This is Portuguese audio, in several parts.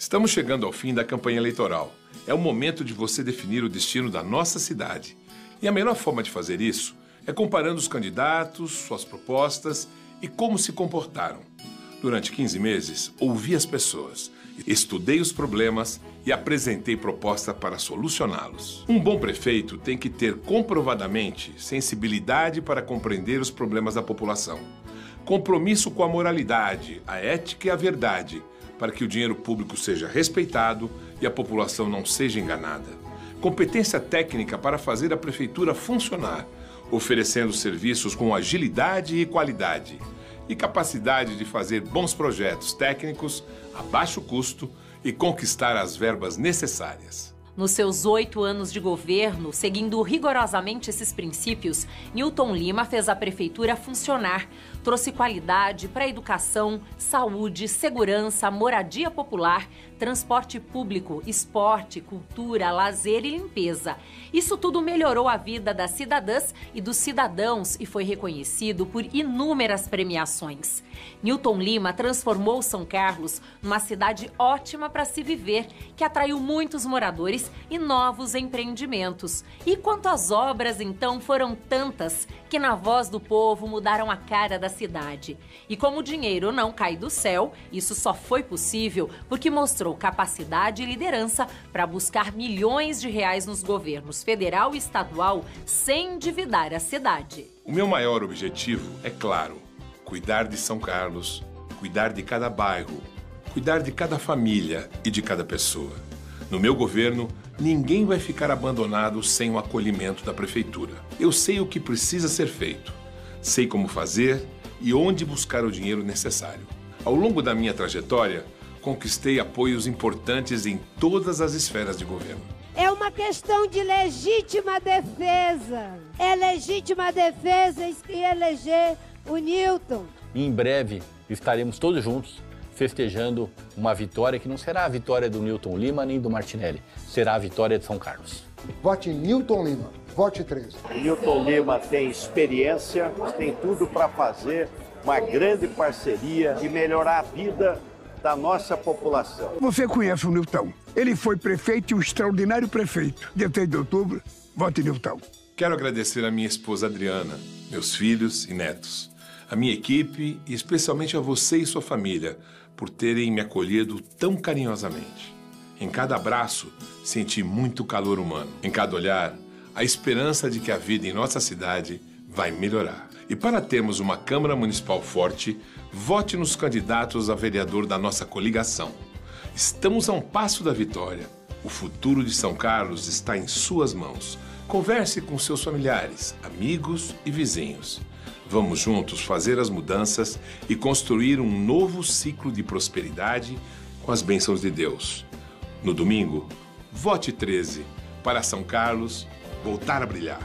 Estamos chegando ao fim da campanha eleitoral. É o momento de você definir o destino da nossa cidade. E a melhor forma de fazer isso é comparando os candidatos, suas propostas e como se comportaram. Durante 15 meses, ouvi as pessoas, estudei os problemas e apresentei propostas para solucioná-los. Um bom prefeito tem que ter comprovadamente sensibilidade para compreender os problemas da população, compromisso com a moralidade, a ética e a verdade, para que o dinheiro público seja respeitado e a população não seja enganada. Competência técnica para fazer a prefeitura funcionar, oferecendo serviços com agilidade e qualidade. E capacidade de fazer bons projetos técnicos a baixo custo e conquistar as verbas necessárias. Nos seus 8 anos de governo, seguindo rigorosamente esses princípios, Newton Lima fez a prefeitura funcionar. Trouxe qualidade para a educação, saúde, segurança, moradia popular, transporte público, esporte, cultura, lazer e limpeza. Isso tudo melhorou a vida das cidadãs e dos cidadãos e foi reconhecido por inúmeras premiações. Newton Lima transformou São Carlos numa cidade ótima para se viver, que atraiu muitos moradores e novos empreendimentos. E quanto às obras, então, foram tantas que na voz do povo mudaram a cara da cidade. E como o dinheiro não cai do céu, isso só foi possível porque mostrou capacidade e liderança para buscar milhões de reais nos governos federal e estadual sem endividar a cidade. O meu maior objetivo é claro: cuidar de São Carlos, cuidar de cada bairro, cuidar de cada família e de cada pessoa. No meu governo, ninguém vai ficar abandonado sem o acolhimento da prefeitura. Eu sei o que precisa ser feito, sei como fazer e onde buscar o dinheiro necessário. Ao longo da minha trajetória, conquistei apoios importantes em todas as esferas de governo. É uma questão de legítima defesa. É legítima defesa eleger o Newton. Em breve estaremos todos juntos festejando uma vitória que não será a vitória do Newton Lima nem do Martinelli, será a vitória de São Carlos. Vote Newton Lima, vote 13. Newton Lima tem experiência, tem tudo para fazer uma grande parceria e melhorar a vida da nossa população. Você conhece o Newton? Ele foi prefeito e um extraordinário prefeito. Dia 3 de outubro, vote Newton. Quero agradecer a minha esposa Adriana, meus filhos e netos, a minha equipe e especialmente a você e sua família por terem me acolhido tão carinhosamente. Em cada abraço, senti muito calor humano. Em cada olhar, a esperança de que a vida em nossa cidade vai melhorar. E para termos uma Câmara Municipal forte, vote nos candidatos a vereador da nossa coligação. Estamos a um passo da vitória. O futuro de São Carlos está em suas mãos. Converse com seus familiares, amigos e vizinhos. Vamos juntos fazer as mudanças e construir um novo ciclo de prosperidade com as bênçãos de Deus. No domingo, vote 13 para São Carlos voltar a brilhar.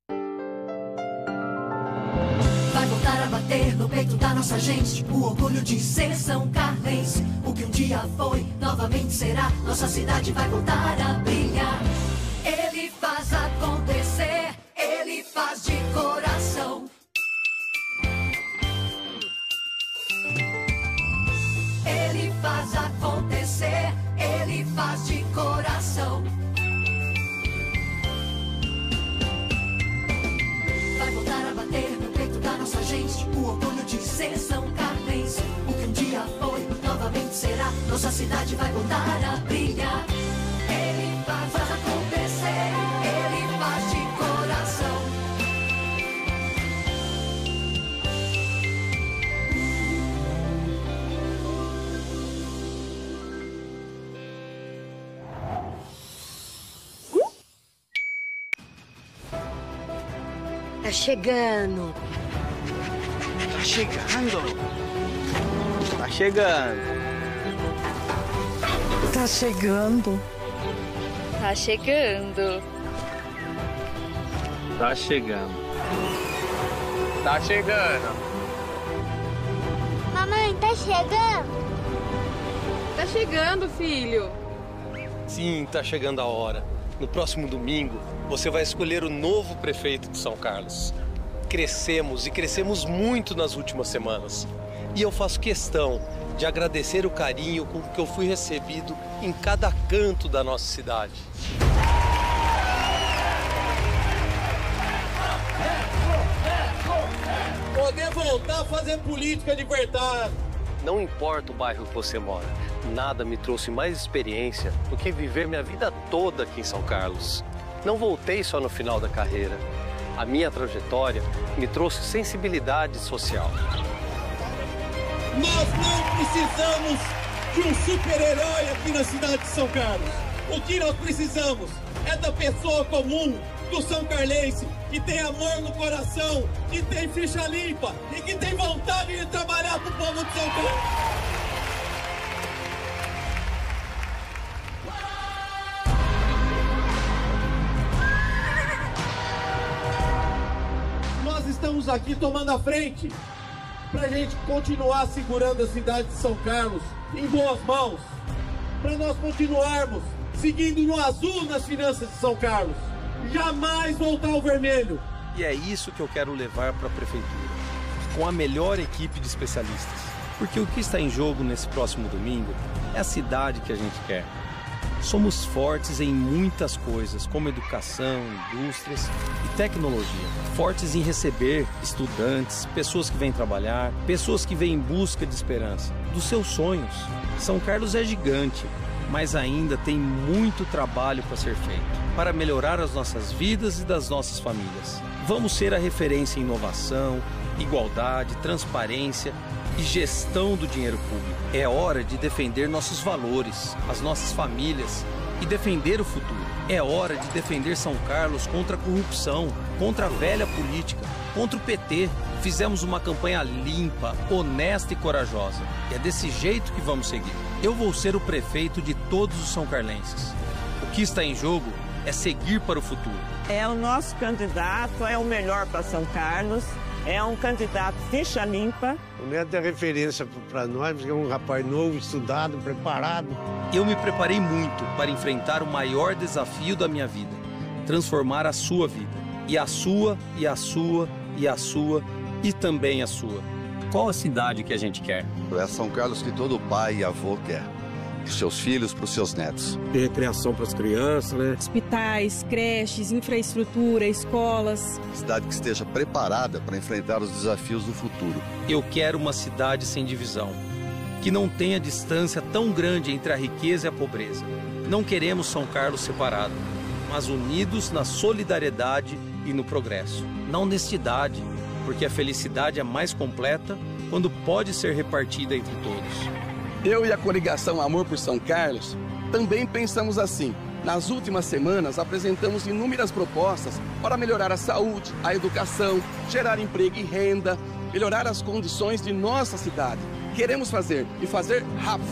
Vai voltar a bater no peito da nossa gente o orgulho de ser São Carlense. O que um dia foi, novamente será. Nossa cidade vai voltar a brilhar. Ele faz acontecer, ele faz de coração. Ele faz acontecer, ele faz de coração. Vai voltar a bater no peito da nossa gente o orgulho de ser São Carlense. O que um dia foi, novamente será. Nossa cidade vai voltar a brilhar. Ele faz acontecer, ele faz de coração. Tá chegando. Tá chegando. Tá chegando. Tá chegando. Tá chegando. Tá chegando. Tá chegando. Mamãe, tá chegando? Tá chegando, filho. Sim, tá chegando a hora. No próximo domingo, você vai escolher o novo prefeito de São Carlos. Crescemos e crescemos muito nas últimas semanas. E eu faço questão de agradecer o carinho com que eu fui recebido em cada canto da nossa cidade. Poder voltar a fazer política de verdade. Não importa o bairro que você mora, nada me trouxe mais experiência do que viver minha vida toda aqui em São Carlos. Não voltei só no final da carreira. A minha trajetória me trouxe sensibilidade social. Nós não precisamos de um super-herói aqui na cidade de São Carlos. O que nós precisamos é da pessoa comum, do São Carlense, que tem amor no coração, que tem ficha limpa e que tem vontade de trabalhar para o povo de São Carlos. Nós estamos aqui tomando a frente para a gente continuar segurando a cidade de São Carlos em boas mãos, para nós continuarmos seguindo no azul nas finanças de São Carlos, jamais voltar ao vermelho. E é isso que eu quero levar para a prefeitura, com a melhor equipe de especialistas. Porque o que está em jogo nesse próximo domingo é a cidade que a gente quer. Somos fortes em muitas coisas, como educação, indústrias e tecnologia. Fortes em receber estudantes, pessoas que vêm trabalhar, pessoas que vêm em busca de esperança, dos seus sonhos. São Carlos é gigante, mas ainda tem muito trabalho para ser feito, para melhorar as nossas vidas e das nossas famílias. Vamos ser a referência em inovação, igualdade, transparência e gestão do dinheiro público. É hora de defender nossos valores, as nossas famílias e defender o futuro. É hora de defender São Carlos contra a corrupção, contra a velha política, contra o PT. Fizemos uma campanha limpa, honesta e corajosa. E é desse jeito que vamos seguir. Eu vou ser o prefeito de todos os são carlenses. O que está em jogo é seguir para o futuro. É o nosso candidato, é o melhor para São Carlos. É um candidato ficha limpa. O Neto é referência para nós, porque é um rapaz novo, estudado, preparado. Eu me preparei muito para enfrentar o maior desafio da minha vida. Transformar a sua vida. E a sua, e a sua, e a sua, e também a sua. Qual a cidade que a gente quer? É São Carlos que todo pai e avô quer. Para os seus filhos, para os seus netos. Ter recreação para as crianças, né? Hospitais, creches, infraestrutura, escolas. Cidade que esteja preparada para enfrentar os desafios do futuro. Eu quero uma cidade sem divisão, que não tenha distância tão grande entre a riqueza e a pobreza. Não queremos São Carlos separado, mas unidos na solidariedade e no progresso. Na honestidade, porque a felicidade é mais completa quando pode ser repartida entre todos. Eu e a coligação Amor por São Carlos também pensamos assim. Nas últimas semanas, apresentamos inúmeras propostas para melhorar a saúde, a educação, gerar emprego e renda, melhorar as condições de nossa cidade. Queremos fazer e fazer rápido.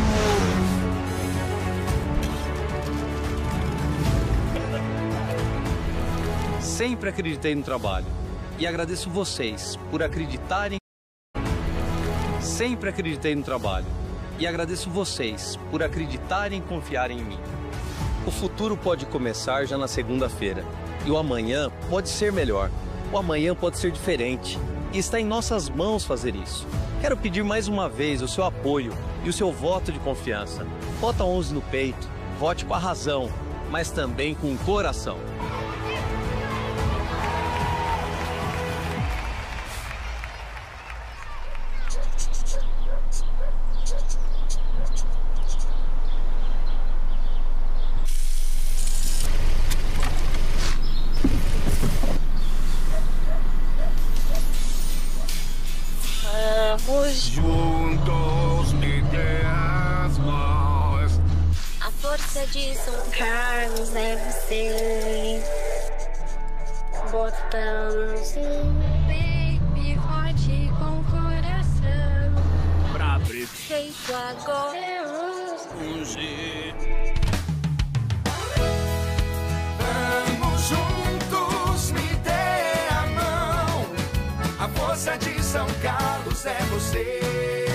Sempre acreditei no trabalho e agradeço vocês por acreditarem. Sempre acreditei no trabalho. E agradeço vocês por acreditarem e confiarem em mim. O futuro pode começar já na segunda-feira. E o amanhã pode ser melhor. O amanhã pode ser diferente. E está em nossas mãos fazer isso. Quero pedir mais uma vez o seu apoio e o seu voto de confiança. Vota 11 no peito. Vote com a razão, mas também com o coração. Juntos me dê as mãos. A força de São Carlos é você. Botamos baby forte com coração. Pra prefeito agora ungir. Vamos juntos, me dê a mão. A força de São Carlos é você.